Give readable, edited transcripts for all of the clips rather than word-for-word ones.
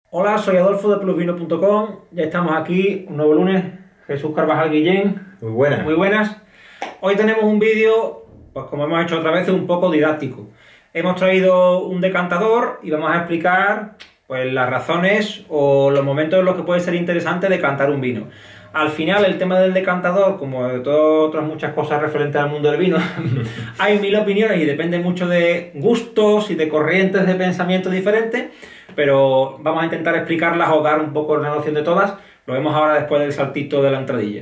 Hola, soy Adolfo de plusvino.com. Ya estamos aquí, un nuevo lunes. Jesús Carvajal Guillén. Muy buenas. Muy buenas. Hoy tenemos un vídeo, pues como hemos hecho otras veces, un poco didáctico. Hemos traído un decantador y vamos a explicar pues las razones o los momentos en los que puede ser interesante decantar un vino. Al final, el tema del decantador, como de todas otras muchas cosas referentes al mundo del vino, hay mil opiniones y depende mucho de gustos y de corrientes de pensamiento diferentes, pero vamos a intentar explicarlas o dar un poco la noción de todas. Lo vemos ahora después del saltito de la entradilla.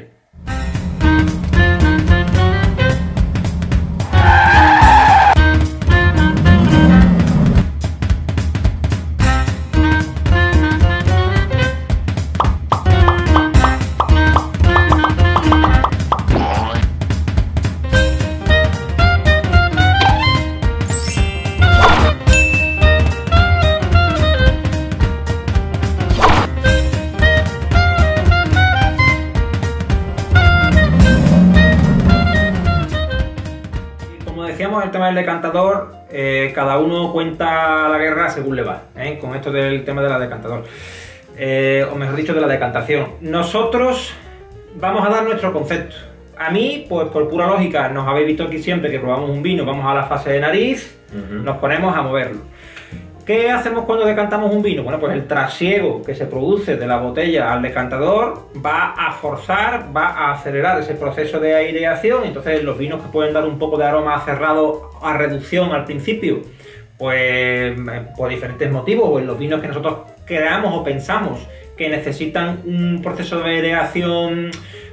El tema del decantador, cada uno cuenta la guerra según le va, con esto del tema de la decantador, o mejor dicho, de la decantación. Nosotros vamos a dar nuestro concepto. A mí, pues por pura lógica, nos habéis visto aquí siempre que probamos un vino, vamos a la fase de nariz, nos ponemos a moverlo. ¿Qué hacemos cuando decantamos un vino? Bueno, pues el trasiego que se produce de la botella al decantador va a forzar, va a acelerar ese proceso de aireación. Entonces los vinos que pueden dar un poco de aroma cerrado a reducción al principio, pues por diferentes motivos, o en los vinos que nosotros creamos o pensamos que necesitan un proceso de aireación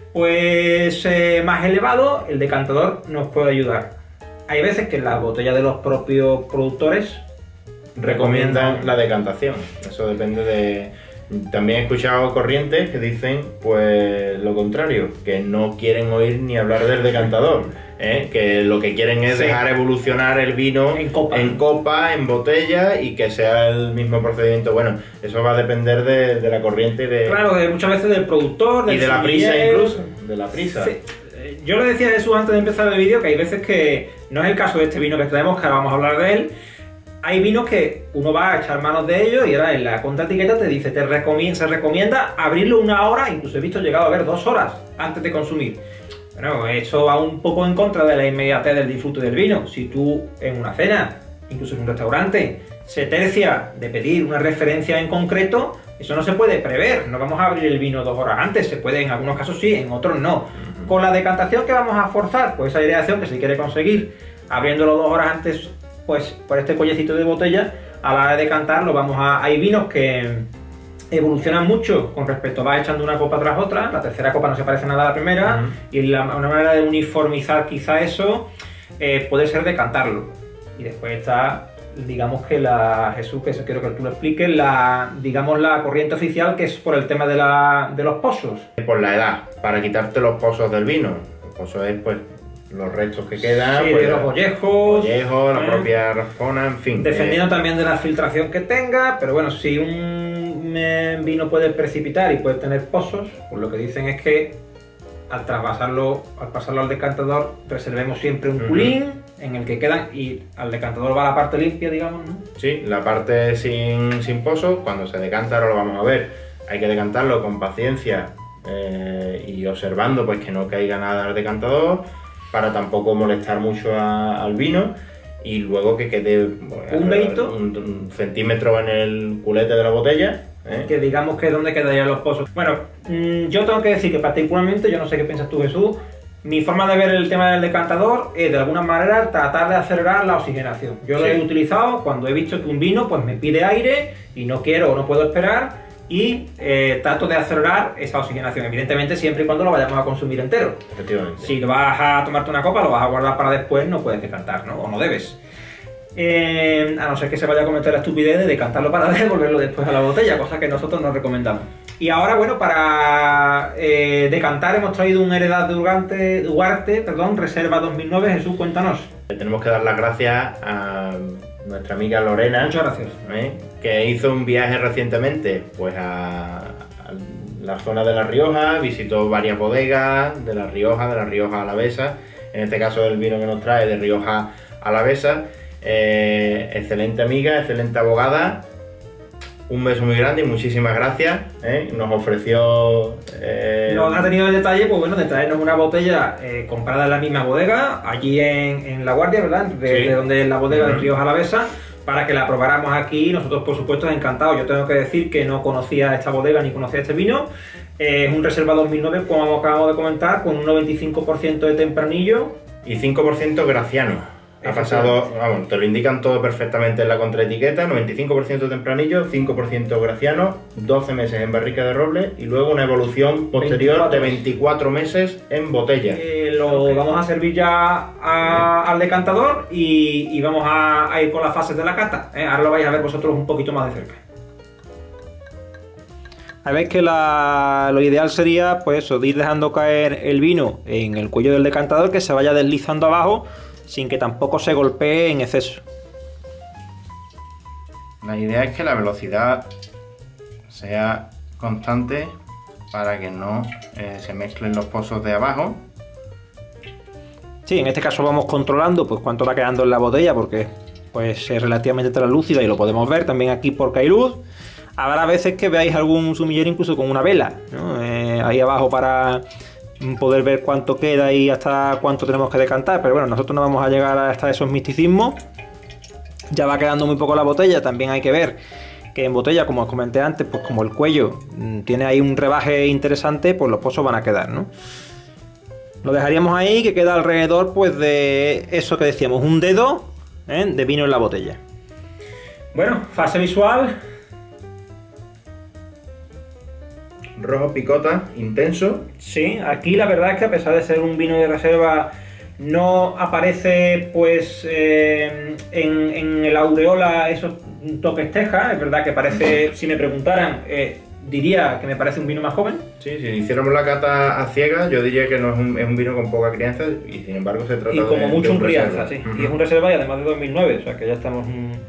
pues más elevado, el decantador nos puede ayudar. Hay veces que en la botella de los propios productores recomiendan la decantación. Eso depende de... También he escuchado corrientes que dicen pues lo contrario, que no quieren oír ni hablar del decantador, que lo que quieren es dejar evolucionar el vino en copa, en botella, y que sea el mismo procedimiento. Bueno, eso va a depender de la corriente de... Claro, muchas veces del productor, del y de la prisa incluso, de la prisa. Sí. Yo le decía a Jesús antes de empezar el vídeo que hay veces que, no es el caso de este vino que traemos, que ahora vamos a hablar de él. Hay vinos que uno va a echar manos de ellos y ahora en la contraetiqueta te dice, se recomienda abrirlo 1 hora, incluso he visto llegado a ver 2 horas antes de consumir. Bueno, eso va un poco en contra de la inmediatez del disfrute del vino. Si tú en una cena, incluso en un restaurante, se tercia de pedir una referencia en concreto, eso no se puede prever. No vamos a abrir el vino 2 horas antes, se puede en algunos casos sí, en otros no. Con la decantación, ¿qué vamos a forzar? Pues esa aireación que se quiere conseguir abriéndolo 2 horas antes, pues por este collecito de botella, a la hora de decantarlo hay vinos que evolucionan mucho con respecto, vas echando una copa tras otra, la tercera copa no se parece nada a la primera, y una manera de uniformizar quizá eso puede ser decantarlo. Y después está, digamos que Jesús, que eso quiero que tú lo expliques, digamos la corriente oficial, que es por el tema de los pozos. Por la edad, para quitarte los pozos del vino. El pozo es pues los restos que quedan, sí, pues, de los ollejos, la propia raspona, en fin. Dependiendo también de la filtración que tenga, pero bueno, si un vino puede precipitar y puede tener pozos, pues lo que dicen es que al pasarlo al decantador, reservemos siempre un culín en el que quedan, y al decantador va la parte limpia, digamos, ¿no? Sí, la parte sin pozos. Cuando se decanta, ahora lo vamos a ver, hay que decantarlo con paciencia y observando pues que no caiga nada al decantador, para tampoco molestar mucho al vino, y luego que quede un dedito, un centímetro en el culete de la botella, que digamos que es donde quedarían los pozos. Bueno, yo tengo que decir que particularmente, yo no sé qué piensas tú, Jesús, mi forma de ver el tema del decantador es de alguna manera tratar de acelerar la oxigenación. Yo lo he utilizado cuando he visto que un vino pues me pide aire y no quiero o no puedo esperar, y trato de acelerar esa oxigenación, evidentemente siempre y cuando lo vayamos a consumir entero. Efectivamente. Si lo vas a tomarte una copa, lo vas a guardar para después, no puedes decantar, ¿no? O no debes. A no ser que se vaya a cometer la estupidez de decantarlo para devolverlo después a la botella, cosa que nosotros no recomendamos. Y ahora, bueno, para decantar hemos traído un Heredad de Duarte, Reserva 2009. Jesús, cuéntanos. Tenemos que dar las gracias a nuestra amiga Lorena. Muchas gracias. Que hizo un viaje recientemente pues a la zona de La Rioja, visitó varias bodegas de La Rioja Alavesa, en este caso el vino que nos trae de Rioja Alavesa. Excelente amiga, excelente abogada, un beso muy grande y muchísimas gracias. Nos ofreció... Nos ha tenido el detalle, pues bueno, de traernos una botella comprada en la misma bodega, allí en La Guardia, ¿verdad? De donde es la bodega de Ríos Alavesa, para que la probáramos aquí. Nosotros, por supuesto, encantados. Yo tengo que decir que no conocía esta bodega ni conocía este vino. Es un Reserva 2009, como acabamos de comentar, con un 95% de tempranillo. Y 5% graciano. Ha pasado, vamos, te lo indican todo perfectamente en la contraetiqueta, 95% tempranillo, 5% graciano, 12 meses en barrica de roble y luego una evolución posterior de 24 meses en botella. Lo vamos a servir ya al decantador y vamos a ir con las fases de la cata. Ahora lo vais a ver vosotros un poquito más de cerca. Veis que lo ideal sería, pues eso, de ir dejando caer el vino en el cuello del decantador, que se vaya deslizando abajo, sin que tampoco se golpee en exceso. La idea es que la velocidad sea constante para que no se mezclen los pozos de abajo. Sí, en este caso vamos controlando pues cuánto va quedando en la botella, porque pues es relativamente translúcida y lo podemos ver también aquí porque hay luz. Habrá veces que veáis algún sumiller incluso con una vela, ¿no? Ahí abajo para poder ver cuánto queda y hasta cuánto tenemos que decantar, pero bueno, nosotros no vamos a llegar hasta esos misticismos. Ya va quedando muy poco la botella. También hay que ver que en botella, como os comenté antes, pues como el cuello tiene ahí un rebaje interesante, pues los pozos van a quedar, ¿no? Lo dejaríamos ahí, que queda alrededor pues de eso que decíamos, un dedo de vino en la botella. Bueno, fase visual. Rojo picota, intenso. Sí, aquí la verdad es que a pesar de ser un vino de reserva, no aparece pues en el aureola esos toques teja. Es verdad que parece, si me preguntaran, diría que me parece un vino más joven. Sí, si hiciéramos la cata a ciegas, yo diría que no es un vino con poca crianza y sin embargo se trata de... Y como mucho un crianza, sí. Y es un reserva y además de 2009, o sea que ya estamos...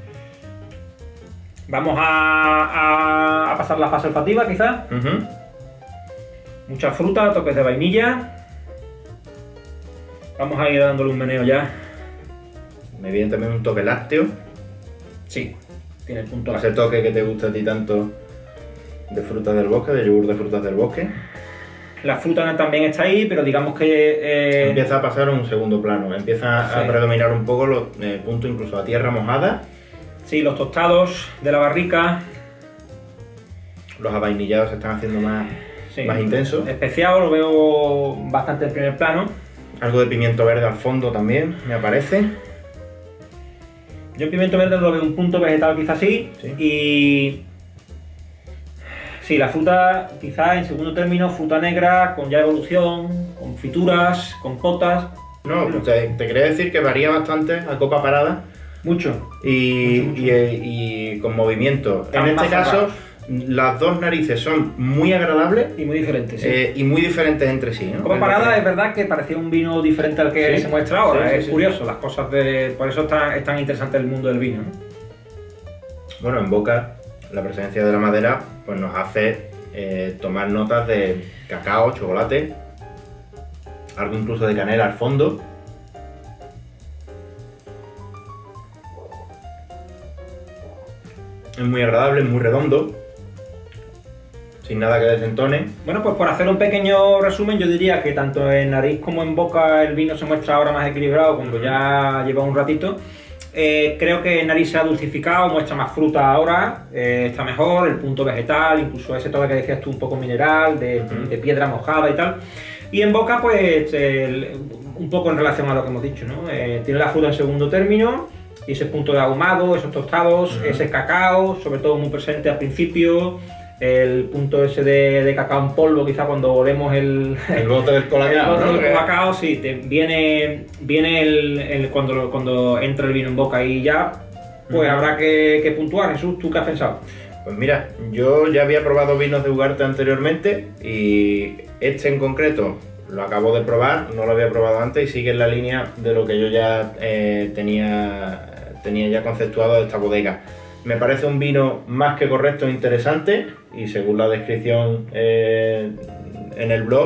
Vamos a pasar la fase olfativa quizás. Mucha fruta, toques de vainilla. Vamos a ir dándole un meneo ya. Me viene también un toque lácteo. Sí, tiene el punto lácteo. Ese toque que te gusta a ti tanto de frutas del bosque, de yogur de frutas del bosque. La fruta también está ahí, pero digamos que... Empieza a pasar a un segundo plano. Empieza a predominar un poco los puntos incluso a tierra mojada. Sí, los tostados de la barrica. Los avainillados se están haciendo más intensos. Especiado, lo veo bastante en primer plano. Algo de pimiento verde al fondo también, me aparece. Yo el pimiento verde lo veo un punto vegetal quizás sí. Y... sí, la fruta quizás en segundo término, fruta negra, con ya evolución, con frituras, con potas. No, te quería decir que varía bastante a copa parada. Mucho. Y con movimiento. En este caso, las dos narices son muy agradables y muy diferentes, sí. Y muy diferentes entre sí, ¿no? Como parada es verdad que parecía un vino diferente al que se muestra ahora. Es curioso, las cosas de... Por eso es tan interesante el mundo del vino, ¿no? Bueno, en boca, la presencia de la madera pues nos hace tomar notas de cacao, chocolate, algo incluso de canela al fondo. Es muy agradable, muy redondo, sin nada que desentone. Bueno, pues por hacer un pequeño resumen, yo diría que tanto en nariz como en boca el vino se muestra ahora más equilibrado cuando ya lleva un ratito. Creo que en nariz se ha dulcificado, muestra más fruta ahora, está mejor, el punto vegetal, incluso ese toque que decías tú un poco mineral, de piedra mojada y tal. Y en boca, pues, un poco en relación a lo que hemos dicho, ¿no? Tiene la fruta en segundo término, y ese punto de ahumado, esos tostados, ese cacao, sobre todo muy presente al principio, el punto ese de cacao en polvo, quizá cuando olemos el bote del colacao. El bote del colacao, sí, viene cuando entra el vino en boca y ya, pues habrá que puntuar. Jesús, ¿tú qué has pensado? Pues mira, yo ya había probado vinos de Ugarte anteriormente y este en concreto lo acabo de probar, no lo había probado antes y sigue en la línea de lo que yo ya tenía ya conceptuado de esta bodega. Me parece un vino más que correcto e interesante y según la descripción en el blog,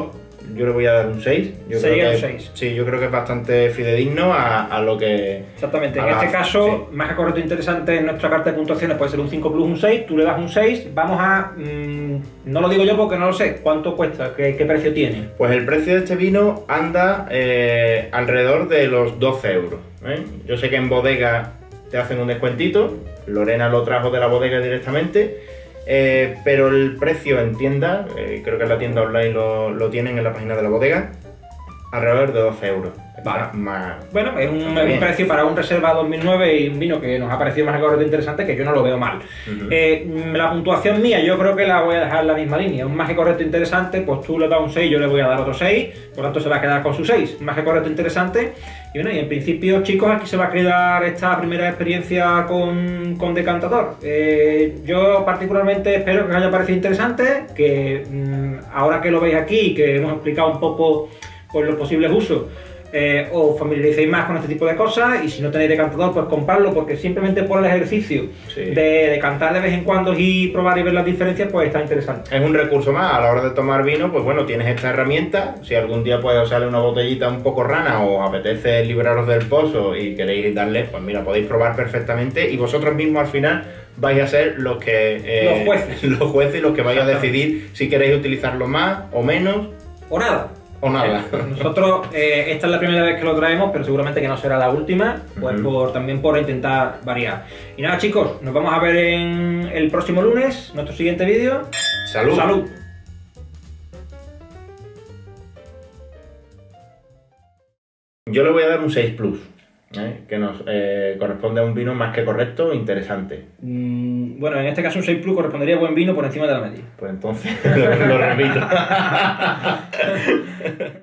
yo le voy a dar un 6. Sería un 6. Sí, yo creo que es bastante fidedigno a lo que... Exactamente, en este caso, sí. más que correcto e interesante en nuestra carta de puntuaciones puede ser un 5 plus un 6, tú le das un 6, vamos a... no lo digo yo porque no lo sé, ¿cuánto cuesta? ¿Qué precio tiene? Pues el precio de este vino anda alrededor de los 12 euros. Yo sé que en bodega te hacen un descuentito, Lorena lo trajo de la bodega directamente, pero el precio en tienda, creo que en la tienda online lo tienen en la página de la bodega, alrededor de 12 euros. Vale. Bueno, es un precio para un reserva 2009 y un vino que nos ha parecido más correcto e interesante, que yo no lo veo mal. La puntuación mía yo creo que la voy a dejar en la misma línea. Un más que correcto e interesante, pues tú le das un 6, yo le voy a dar otro 6, por tanto se va a quedar con su 6. Un más que correcto e interesante. Y bueno, y en principio, chicos, aquí se va a quedar esta primera experiencia con Decantador. Yo particularmente espero que os haya parecido interesante, que ahora que lo veis aquí, que hemos explicado un poco pues, los posibles usos, os familiaricéis más con este tipo de cosas, y si no tenéis decantador, pues comprarlo, porque simplemente por el ejercicio de decantar de vez en cuando y probar y ver las diferencias, pues está interesante. Es un recurso más a la hora de tomar vino, pues bueno, tienes esta herramienta. Si algún día pues os sale una botellita un poco rana o apetece libraros del pozo y queréis darle, pues mira, podéis probar perfectamente y vosotros mismos al final vais a ser los que... los jueces y los que vais a decidir si queréis utilizarlo más o menos. O nada. O nada. Nosotros, esta es la primera vez que lo traemos, pero seguramente que no será la última, pues también por intentar variar. Y nada, chicos, nos vamos a ver en el próximo lunes, nuestro siguiente vídeo. ¡Salud! ¡Salud! Yo le voy a dar un 6 plus, que nos corresponde a un vino más que correcto e interesante. Bueno, en este caso un 6 plus correspondería a buen vino por encima de la media. Pues entonces lo repito.